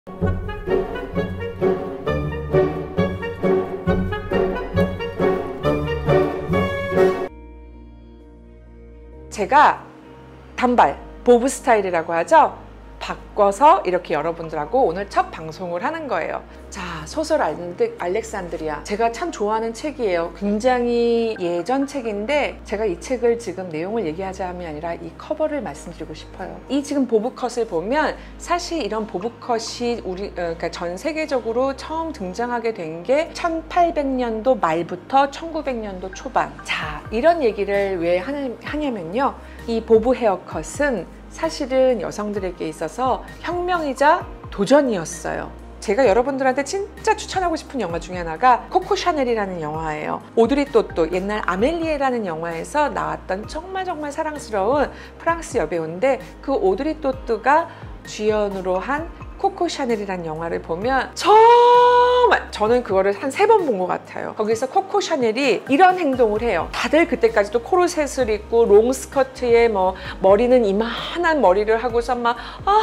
제가 단발, 보브 스타일이라고 하죠. 바꿔서 이렇게 여러분들하고 오늘 첫 방송을 하는 거예요. 자, 소설 알렉산드리아. 제가 참 좋아하는 책이에요. 굉장히 예전 책인데 제가 이 책을 지금 내용을 얘기하자면 아니라 이 커버를 말씀드리고 싶어요. 이 지금 보브컷을 보면 사실 이런 보브컷이 그러니까 전 세계적으로 처음 등장하게 된 게 1800년도 말부터 1900년도 초반. 자, 이런 얘기를 왜 하냐면요. 이 보브 헤어컷은 사실은 여성들에게 있어서 혁명이자 도전이었어요. 제가 여러분들한테 진짜 추천하고 싶은 영화 중에 하나가 코코 샤넬이라는 영화예요. 오드리 또또, 옛날 아멜리에라는 영화에서 나왔던 정말 사랑스러운 프랑스 여배우인데, 그 오드리 또또가 주연으로 한 코코 샤넬이라는 영화를 보면 정말 저는 그거를 한 3번 본 것 같아요. 거기서 코코 샤넬이 이런 행동을 해요. 다들 그때까지도 코르셋을 입고 롱스커트에 뭐 머리는 이만한 머리를 하고서 막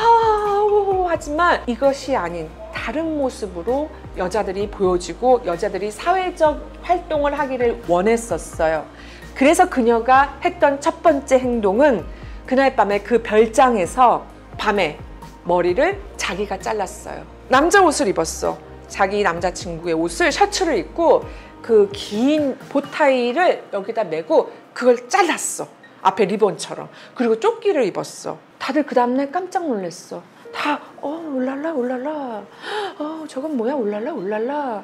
하지만 이것이 아닌 다른 모습으로 여자들이 보여지고 여자들이 사회적 활동을 하기를 원했었어요. 그래서 그녀가 했던 첫 번째 행동은 그날 밤에 그 별장에서 밤에 머리를 자기가 잘랐어요. 남자 옷을 입었어. 자기 남자친구의 옷을, 셔츠를 입고 그 긴 보타이를 여기다 메고 그걸 잘랐어. 앞에 리본처럼. 그리고 조끼를 입었어. 다들 그 다음날 깜짝 놀랐어. 다 올랄라 올랄라, 저건 뭐야 올랄라 올랄라.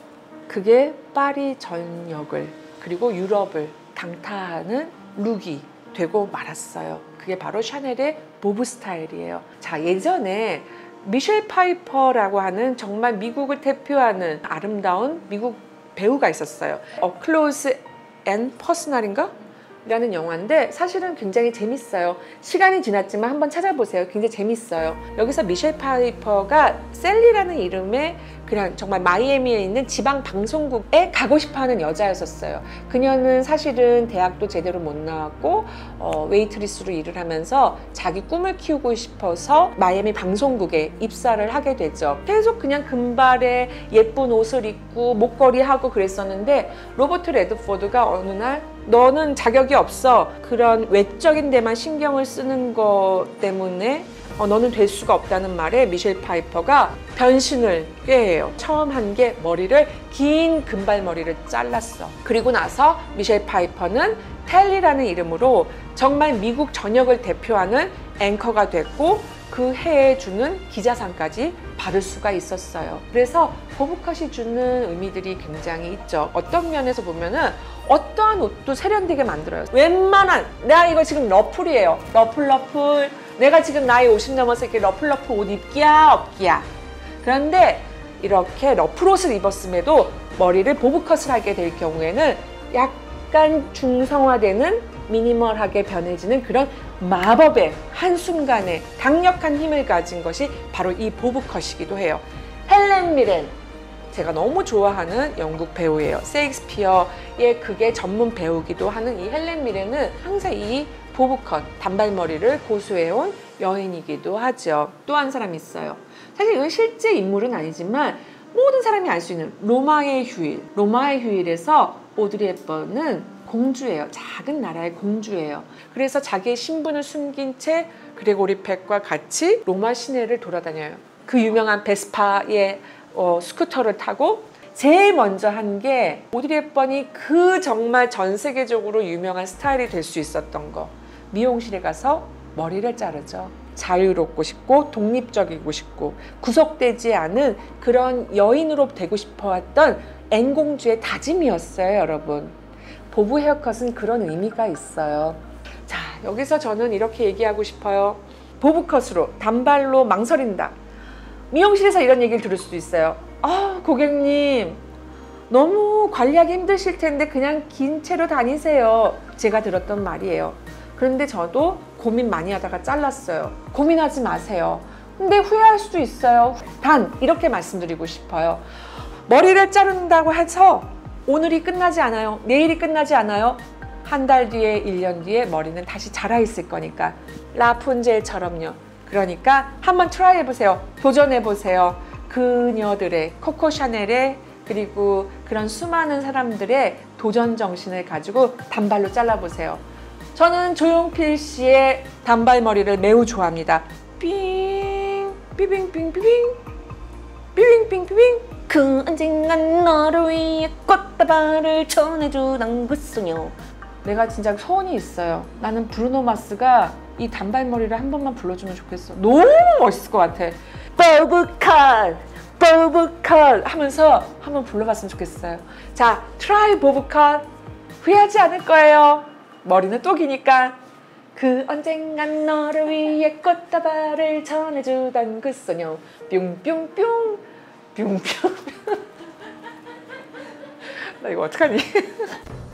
그게 파리 전역을 그리고 유럽을 강타하는 룩이 되고 말았어요. 그게 바로 샤넬의 보브 스타일이에요. 자, 예전에 미셸 파이퍼라고 하는 정말 미국을 대표하는 아름다운 미국 배우가 있었어요. 클로즈 앤 퍼스널인가? 라는 영화인데 사실은 굉장히 재밌어요. 시간이 지났지만 한번 찾아보세요. 굉장히 재밌어요. 여기서 미셸 파이퍼가 셀리라는 이름의 그냥 정말 마이애미에 있는 지방 방송국에 가고 싶어하는 여자였었어요. 그녀는 사실은 대학도 제대로 못 나왔고 웨이트리스로 일을 하면서 자기 꿈을 키우고 싶어서 마이애미 방송국에 입사를 하게 되죠. 계속 그냥 금발에 예쁜 옷을 입고 목걸이 하고 그랬었는데 로버트 레드포드가 어느 날 너는 자격이 없어. 그런 외적인 데만 신경을 쓰는 것 때문에 너는 될 수가 없다는 말에 미셸 파이퍼가 변신을 꾀해요. 처음 한 게 머리를 긴 금발머리를 잘랐어. 그리고 나서 미셸 파이퍼는 텔리라는 이름으로 정말 미국 전역을 대표하는 앵커가 됐고 그 해에 주는 기자상까지 받을 수가 있었어요. 그래서 보브컷이 주는 의미들이 굉장히 있죠. 어떤 면에서 보면은 어떠한 옷도 세련되게 만들어요. 웬만한, 내가 이거 지금 러플이에요. 러플. 내가 지금 나이 50 넘어서 이렇게 러플 옷 입기야 없기야. 그런데 이렇게 러플 옷을 입었음에도 머리를 보브컷을 하게 될 경우에는 약간 중성화되는 미니멀하게 변해지는 그런 마법의 한순간에 강력한 힘을 가진 것이 바로 이 보브컷이기도 해요. 헬렌 미렌, 제가 너무 좋아하는 영국 배우예요. 셰익스피어의 극의 전문 배우기도 하는 이 헬렌 미렌은 항상 이 보브컷, 단발머리를 고수해온 여인이기도 하죠. 또 한 사람 있어요. 사실 이건 실제 인물은 아니지만 모든 사람이 알 수 있는 로마의 휴일. 로마의 휴일에서 오드리 헵번은 공주예요. 작은 나라의 공주예요. 그래서 자기의 신분을 숨긴 채 그레고리 펫과 같이 로마 시내를 돌아다녀요. 그 유명한 베스파의 스쿠터를 타고 제일 먼저 한 게 오드리 헵번이 그 정말 전 세계적으로 유명한 스타일이 될 수 있었던 거. 미용실에 가서 머리를 자르죠. 자유롭고 싶고 독립적이고 싶고 구속되지 않은 그런 여인으로 되고 싶어왔던 앵공주의 다짐이었어요, 여러분. 보브 헤어컷은 그런 의미가 있어요. 자, 여기서 저는 이렇게 얘기하고 싶어요. 보브컷으로 단발로 망설인다. 미용실에서 이런 얘기를 들을 수도 있어요. 고객님 너무 관리하기 힘드실 텐데 그냥 긴 채로 다니세요. 제가 들었던 말이에요. 그런데 저도 고민 많이 하다가 잘랐어요. 고민하지 마세요. 근데 후회할 수도 있어요. 단 이렇게 말씀드리고 싶어요. 머리를 자른다고 해서 오늘이 끝나지 않아요. 내일이 끝나지 않아요. 한 달 뒤에 1년 뒤에 머리는 다시 자라 있을 거니까 라푼젤처럼요. 그러니까 한번 트라이 해보세요. 도전해보세요. 그녀들의, 코코 샤넬의, 그리고 그런 수많은 사람들의 도전 정신을 가지고 단발로 잘라보세요. 저는 조용필 씨의 단발머리를 매우 좋아합니다. 삥, 삐빙빙, 삐빙, 삐빙빙, 삐빙. 그 언젠간 너를 위해 꽃다발을 전해주던 그 소녀. 내가 진짜 소원이 있어요. 나는 브루노 마스가 이 단발머리를 한 번만 불러주면 좋겠어. 너무 멋있을 것 같아. 버브컬, 버브컬 하면서 한번 불러봤으면 좋겠어요. 자, 트라이 버브컬. 후회하지 않을 거예요. 머리는 또 기니까. 그 언젠간 너를 위해 꽃다발을 전해주던 그 소녀. 뿅뿅뿅, 뿅뿅. 나 이거 어떡하니?